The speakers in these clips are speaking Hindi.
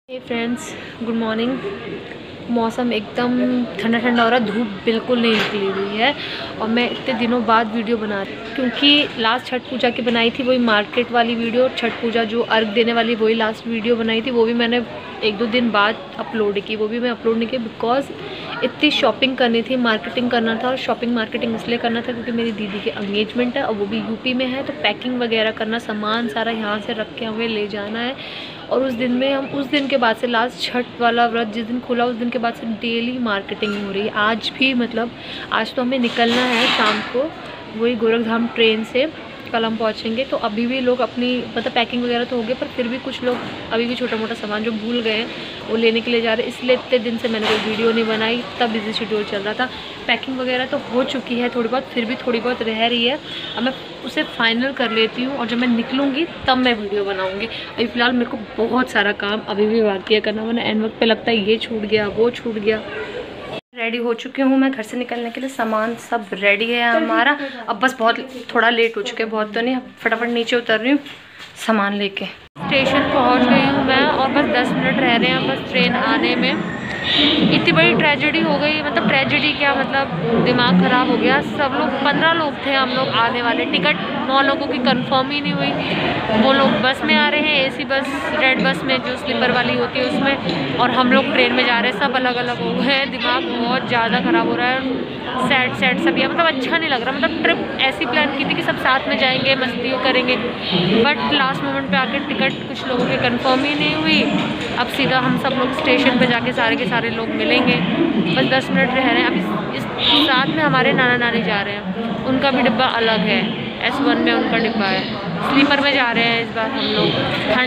हे फ्रेंड्स, गुड मॉर्निंग। मौसम एकदम ठंडा ठंडा हो रहा है, धूप बिल्कुल नहीं निकली हुई है। और मैं इतने दिनों बाद वीडियो बना रही हूँ क्योंकि लास्ट छठ पूजा की बनाई थी वही मार्केट वाली वीडियो, छठ पूजा जो अर्घ देने वाली वही लास्ट वीडियो बनाई थी, वो भी मैंने 1-2 दिन बाद अपलोड की। वो भी मैं अपलोड नहीं की बिकॉज इतनी शॉपिंग करनी थी, मार्केटिंग करना था। और शॉपिंग मार्केटिंग इसलिए करना था क्योंकि मेरी दीदी की एंगेजमेंट है और वो भी यूपी में है, तो पैकिंग वगैरह करना, सामान सारा यहाँ से रख के हमें ले जाना है। और उस दिन में हम उस दिन के बाद से लास्ट छठ वाला व्रत जिस दिन खुला उस दिन के बाद से डेली मार्केटिंग हो रही है। आज भी मतलब आज तो हमें निकलना है शाम को वही गोरखधाम ट्रेन से, कल हम पहुँचेंगे। तो अभी भी लोग अपनी मतलब पैकिंग वगैरह तो हो गए, पर फिर भी कुछ लोग अभी भी छोटा मोटा सामान जो भूल गए हैं वो लेने के लिए जा रहे हैं। इसलिए इतने दिन से मैंने कोई वीडियो नहीं बनाई, तब बिजी शेड्यूल चल रहा था। पैकिंग वगैरह तो हो चुकी है थोड़ी बहुत, फिर भी थोड़ी बहुत रह रही है। अब मैं उसे फाइनल कर लेती हूँ और जब मैं निकलूँगी तब मैं वीडियो बनाऊँगी। अभी फ़िलहाल मेरे को बहुत सारा काम अभी भी बाकी है करना, वरना एंड वक्त पे लगता है ये छूट गया वो छूट गया। रेडी हो चुकी हूँ मैं घर से निकलने के लिए, सामान सब रेडी है हमारा। अब बस बहुत थोड़ा लेट हो चुके हैं, बहुत तो नहीं, फटाफट नीचे उतर रही हूँ सामान लेके। स्टेशन पहुँच गई हूँ मैं और बस 10 मिनट रह रहे हैं बस ट्रेन आने में। इतनी बड़ी ट्रेजेडी हो गई, मतलब ट्रेजेडी क्या, मतलब दिमाग ख़राब हो गया। सब लोग 15 लोग थे हम लोग आने वाले, टिकट 9 लोगों की कंफर्म ही नहीं हुई। वो लोग बस में आ रहे हैं, एसी बस, रेड बस में जो स्लीपर वाली होती है उसमें, और हम लोग ट्रेन में जा रहे हैं। सब अलग अलग हो गए हैं, दिमाग बहुत ज़्यादा ख़राब हो रहा है। सैड सैड सब है, मतलब अच्छा नहीं लग रहा। मतलब ट्रिप ऐसी प्लान की थी कि सब साथ में जाएंगे, मस्ती करेंगे, बट लास्ट मोमेंट पे आकर टिकट कुछ लोगों की कंफर्म ही नहीं हुई। अब सीधा हम सब लोग स्टेशन पे जाके सारे के सारे लोग मिलेंगे। बस 10 मिनट रह रहे हैं अभी। इस साथ में हमारे नाना नानी जा रहे हैं, उनका भी डिब्बा अलग है, S1 में उनका डिब्बा है। स्लीपर में जा रहे हैं इस बार हम लोग,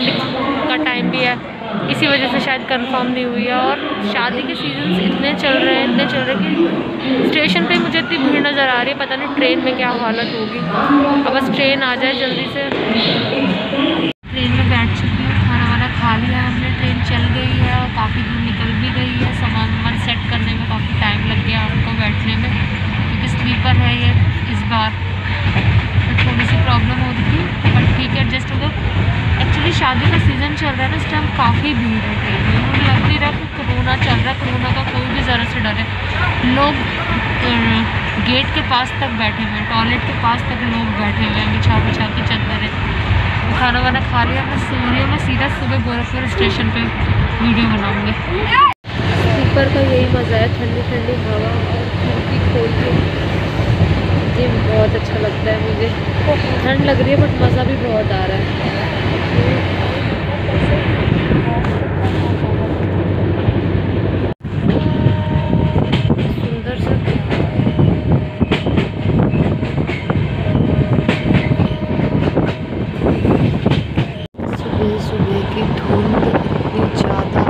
ठंड का टाइम भी है, इसी वजह से शायद कंफर्म नहीं हुई है। और शादी के सीजन इतने चल रहे हैं कि स्टेशन पे मुझे इतनी भीड़ नज़र आ रही है, पता नहीं ट्रेन में क्या हालत होगी। अब बस ट्रेन आ जाए जल्दी से। ट्रेन में बैठ चुकी हूँ, खाना वाना खा लिया हमने, ट्रेन चल गई है और काफ़ी दूर निकल भी गई है। सामान वामान सेट करने में काफ़ी टाइम लग गया हमको बैठने में, क्योंकि स्लीपर है ये इस बार, तो थोड़ी सी प्रॉब्लम हो रही थी, बट ठीक है एडजस्ट हो गया। एक्चुअली शादी का सीज़न चल रहा है ना, इस टाइम काफ़ी भीड़ है ट्रेन में। मुझे लग नहीं रहा कि कोरोना चल रहा है, कोरोना का कोई भी ज़रा से डर है। लोग गेट के पास तक बैठे हुए हैं, टॉयलेट के पास तक लोग बैठे हुए हैं बिछा बिछा के चद्दरें। खाना वाना खा लिया, मैं सो रही हूँ। मैं सीधा सुबह गोरखपुर स्टेशन पे वीडियो बनाऊँगी। स्लीपर का यही मज़ा है, ठंडी ठंडी हवा और खिड़की खोल के, ये बहुत अच्छा लगता है मुझे। ठंड लग रही है बट मज़ा भी बहुत आ रहा है। सुंदर सा सुबह सुबह की धुंध इतनी ज़्यादा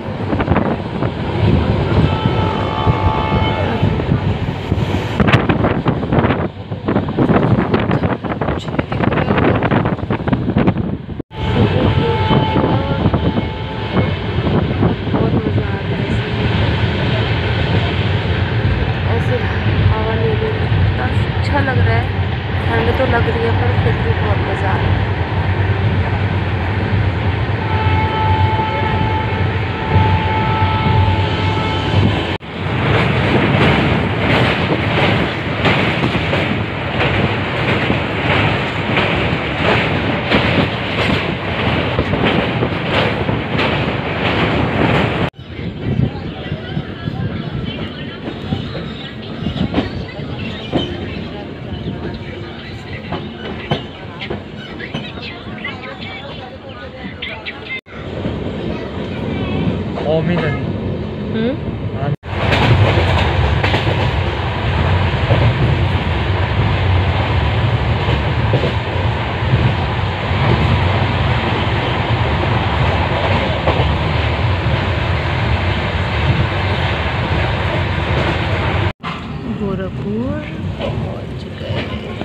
अच्छा लग रहा है। ठंड तो लग रही है पर फिर भी बहुत मज़ा आ रहा है। गोरखपुर पहुँच गए,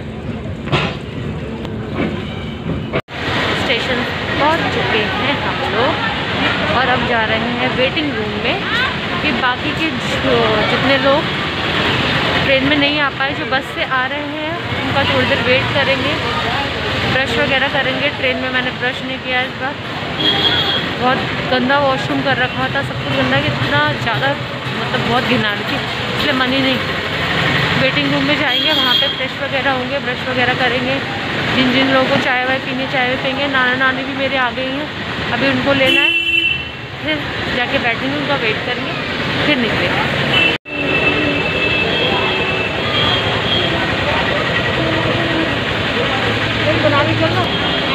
स्टेशन पहुँच चुके हैं हम लोग और अब जा रहे हैं वेटिंग रूम में, क्योंकि बाकी के जितने लोग ट्रेन में नहीं आ पाए, जो बस से आ रहे हैं, उनका थोड़ी देर वेट करेंगे, ब्रश वगैरह करेंगे। ट्रेन में मैंने ब्रश नहीं किया इस बार, बहुत गंदा वॉशरूम कर रखा था, सब कुछ गंदा, कि इतना ज़्यादा मतलब बहुत घिन आ रही थी, इसलिए मन ही नहीं किया। वेटिंग रूम में जाएंगे, वहाँ पे फ्रेश वगैरह होंगे, ब्रश वगैरह करेंगे। जिन जिन लोगों को चाय वाय पीनी, चाय वाय पियेंगे। नाना नानी भी मेरे आ गई हैं, अभी उनको लेना है, फिर जाके बैठेंगे, उनका वेट करेंगे, फिर निकलेंगे। बना के चलो।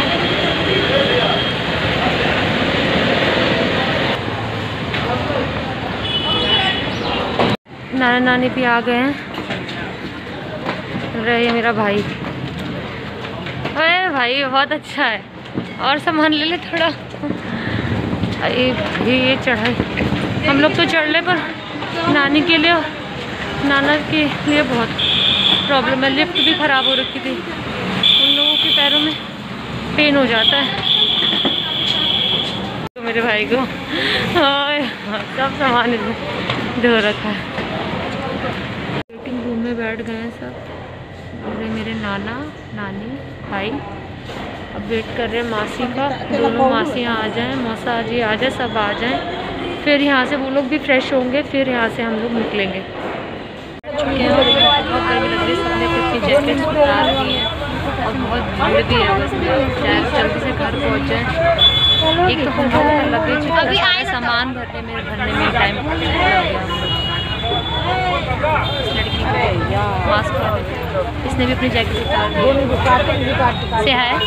नाना नानी भी आ गए हैं। रहे मेरा भाई, अरे भाई बहुत अच्छा है, और सामान ले ले थोड़ा। अरे ये चढ़ाई हम लोग तो चढ़ ले, पर नानी के लिए, नाना के लिए बहुत प्रॉब्लम है। लिफ्ट भी ख़राब हो रखी थी, उन लोगों के पैरों में पेन हो जाता है। तो मेरे भाई को सब सामान धो रखा है। वेटिंग रूम में बैठ गए हैं सब, मेरे नाना नानी भाई। अब वेट कर रहे हैं मासी का, दोनों मासियाँ आ जाएं, मौसा जी आ जाए, सब आ जाएं, फिर यहाँ से वो लोग भी फ्रेश होंगे, फिर यहाँ से हम लोग निकलेंगे। चुके हैं, बहुत गर्मी लग रही है, सबने अपनी जैकेट्स उतार ली है और बहुत भीड़ भी है, बस जल्दी से घर पहुँच जाए। एक तो हम लोगों का लगेज सामान भरने में टाइम लग गया। इस लड़की को मास्क लगा, इसने भी अपनी जैकेट उतार दी। से है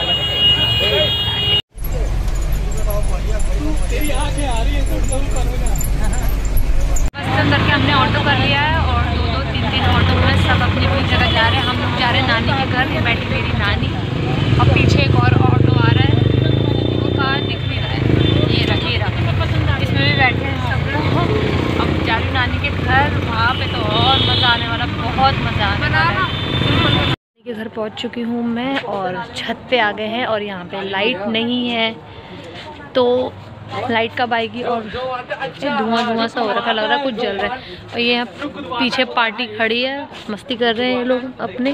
करके हमने ऑटो कर लिया है, और दो तीन ऑटो में सब अपनी अपनी जगह जा रहे हैं। हम लोग जा रहे हैं नानी के घर, ये बैठी मेरी नानी, और पीछे एक और ऑटो आ रहा है, वो कार दिख नहीं रहा है, ये रहा, इसमें भी बैठे हैं सब लोग। अब जा रही नानी के घर, वहाँ पे तो और मज़ा आने वाला, बहुत मज़ा आने वाला है। नानी के घर पहुँच चुकी हूँ मैं, और छत पे आ गए हैं, और यहाँ पे लाइट नहीं है, तो लाइट कब आएगी। और धुआं सा हो रखा, लग रहा है कुछ जल रहा है। और ये पीछे पार्टी खड़ी है, मस्ती कर रहे हैं ये लोग अपने।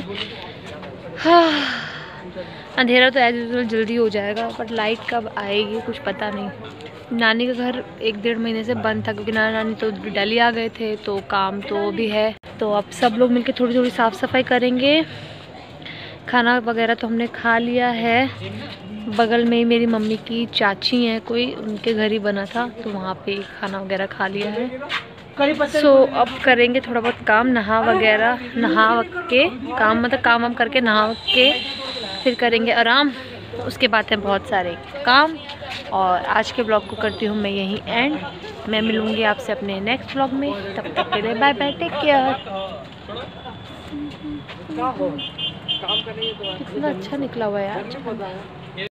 अंधेरा तो एज यूजुअल जल्दी हो जाएगा, बट लाइट कब आएगी कुछ पता नहीं। नानी का घर 1-1.5 महीने से बंद था, क्योंकि नाना नानी तो दिल्ली आ गए थे, तो काम तो भी है। तो अब सब लोग मिलकर थोड़ी थोड़ी साफ़ सफाई करेंगे। खाना वगैरह तो हमने खा लिया है। बगल में ही मेरी मम्मी की चाची हैं कोई, उनके घर ही बना था, तो वहाँ पे खाना वगैरह खा लिया है। सो अब करेंगे थोड़ा बहुत काम, नहा के काम, मतलब काम वाम करके नहा के फिर करेंगे आराम। उसके बाद है बहुत सारे काम। और आज के ब्लॉग को करती हूँ मैं यहीं एंड। मैं मिलूँगी आपसे अपने नेक्स्ट ब्लॉग में, तब तक के लिए बाय बाय, टेक केयर। कितना अच्छा निकला हुआ है यार।